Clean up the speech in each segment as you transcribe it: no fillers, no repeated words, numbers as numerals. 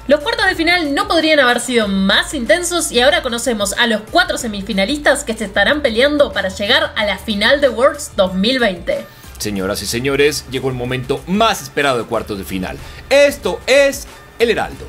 Los cuartos de final no podrían haber sido más intensos y ahora conocemos a los 4 semifinalistas que se estarán peleando para llegar a la final de Worlds 2020. Señoras y señores, llegó el momento más esperado de cuartos de final. Esto es el Heraldo.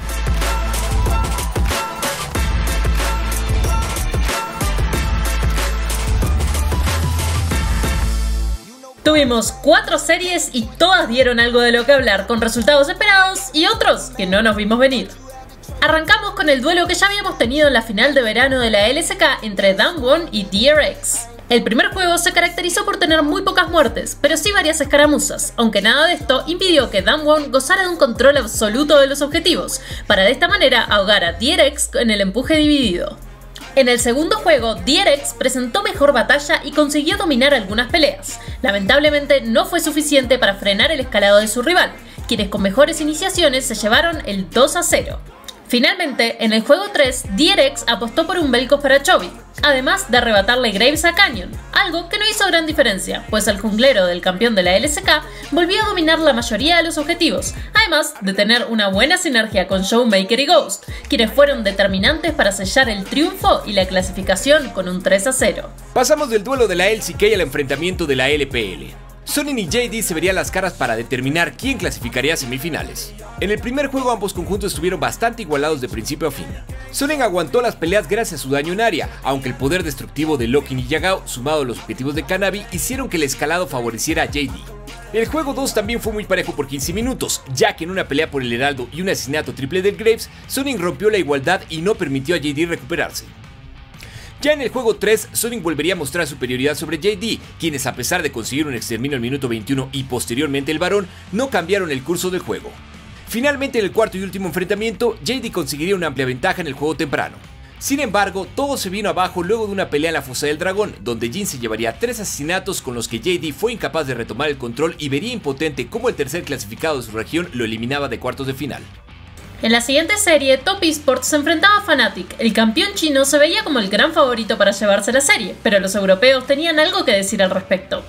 Tuvimos 4 series y todas dieron algo de lo que hablar, con resultados esperados y otros que no nos vimos venir. Arrancamos con el duelo que ya habíamos tenido en la final de verano de la LCK entre Damwon y DRX. El primer juego se caracterizó por tener muy pocas muertes, pero sí varias escaramuzas, aunque nada de esto impidió que Damwon gozara de un control absoluto de los objetivos, para de esta manera ahogar a DRX en el empuje dividido. En el segundo juego, DRX presentó mejor batalla y consiguió dominar algunas peleas. Lamentablemente no fue suficiente para frenar el escalado de su rival, quienes con mejores iniciaciones se llevaron el 2-0. Finalmente, en el juego 3, DRX apostó por un Vel'Koz para Chovy, además de arrebatarle Graves a Canyon, algo que no hizo gran diferencia, pues el junglero del campeón de la LCK volvió a dominar la mayoría de los objetivos, además de tener una buena sinergia con Showmaker y Ghost, quienes fueron determinantes para sellar el triunfo y la clasificación con un 3-0. Pasamos del duelo de la LCK al enfrentamiento de la LPL. Sonnen y JD se verían las caras para determinar quién clasificaría a semifinales. En el primer juego ambos conjuntos estuvieron bastante igualados de principio a fin. Sonnen aguantó las peleas gracias a su daño en área, aunque el poder destructivo de Lokin y Yagao, sumado a los objetivos de Kanavi, hicieron que el escalado favoreciera a JD. El juego 2 también fue muy parejo por 15 minutos, ya que en una pelea por el Heraldo y un asesinato triple de Graves, Sonnen rompió la igualdad y no permitió a JD recuperarse. Ya en el juego 3, Sonnen volvería a mostrar superioridad sobre JD, quienes a pesar de conseguir un exterminio al minuto 21 y posteriormente el varón, no cambiaron el curso del juego. Finalmente en el cuarto y último enfrentamiento, JD conseguiría una amplia ventaja en el juego temprano. Sin embargo, todo se vino abajo luego de una pelea en la fosa del dragón, donde Jhin se llevaría 3 asesinatos con los que JD fue incapaz de retomar el control y vería impotente cómo el tercer clasificado de su región lo eliminaba de cuartos de final. En la siguiente serie, Top Esports se enfrentaba a Fnatic. El campeón chino se veía como el gran favorito para llevarse la serie, pero los europeos tenían algo que decir al respecto.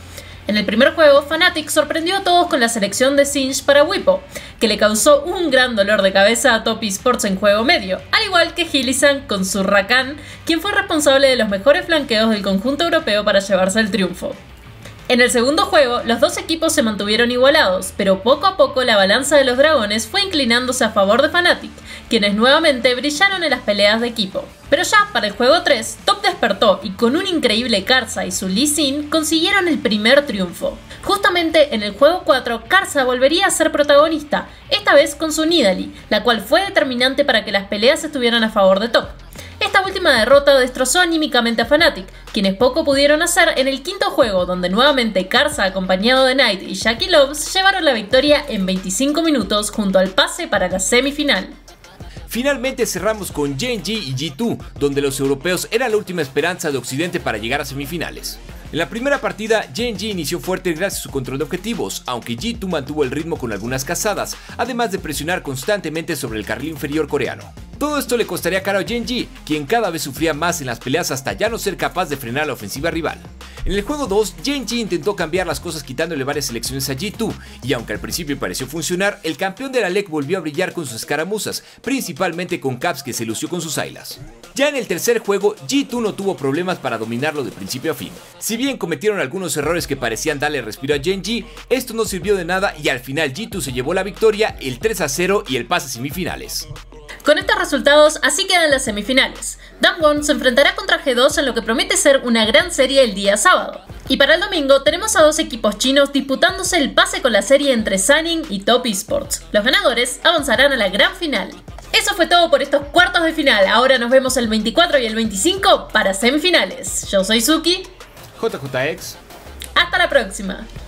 En el primer juego, Fnatic sorprendió a todos con la selección de Singed para Bwipo, que le causó un gran dolor de cabeza a Top Esports en juego medio, al igual que Hylissang con su Rakan, quien fue responsable de los mejores flanqueos del conjunto europeo para llevarse el triunfo. En el segundo juego, los dos equipos se mantuvieron igualados, pero poco a poco la balanza de los dragones fue inclinándose a favor de Fnatic, quienes nuevamente brillaron en las peleas de equipo. Pero ya para el juego 3, Top despertó y con un increíble Karsa y su Lee Sin consiguieron el primer triunfo. Justamente en el juego 4, Karsa volvería a ser protagonista, esta vez con su Nidalee, la cual fue determinante para que las peleas estuvieran a favor de Top. Esta última derrota destrozó anímicamente a Fnatic, quienes poco pudieron hacer en el quinto juego, donde nuevamente Karsa acompañado de Knight y Jackie Love llevaron la victoria en 25 minutos junto al pase para la semifinal. Finalmente cerramos con Gen.G y G2, donde los europeos eran la última esperanza de Occidente para llegar a semifinales. En la primera partida, Gen.G inició fuerte gracias a su control de objetivos, aunque G2 mantuvo el ritmo con algunas cazadas, además de presionar constantemente sobre el carril inferior coreano. Todo esto le costaría caro a Gen.G, quien cada vez sufría más en las peleas hasta ya no ser capaz de frenar la ofensiva rival. En el juego 2, Gen.G intentó cambiar las cosas quitándole varias selecciones a G2, y aunque al principio pareció funcionar, el campeón de la LEC volvió a brillar con sus escaramuzas, principalmente con Caps que se lució con sus Sylas. Ya en el tercer juego, G2 no tuvo problemas para dominarlo de principio a fin. Si bien cometieron algunos errores que parecían darle respiro a Gen.G, esto no sirvió de nada y al final G2 se llevó la victoria, el 3-0 y el pase a semifinales. Con estos resultados, así quedan las semifinales. Damwon se enfrentará contra G2 en lo que promete ser una gran serie el día sábado. Y para el domingo tenemos a dos equipos chinos disputándose el pase con la serie entre Suning y Top Esports. Los ganadores avanzarán a la gran final. Eso fue todo por estos cuartos de final. Ahora nos vemos el 24 y el 25 para semifinales. Yo soy Suki. JJX. Hasta la próxima.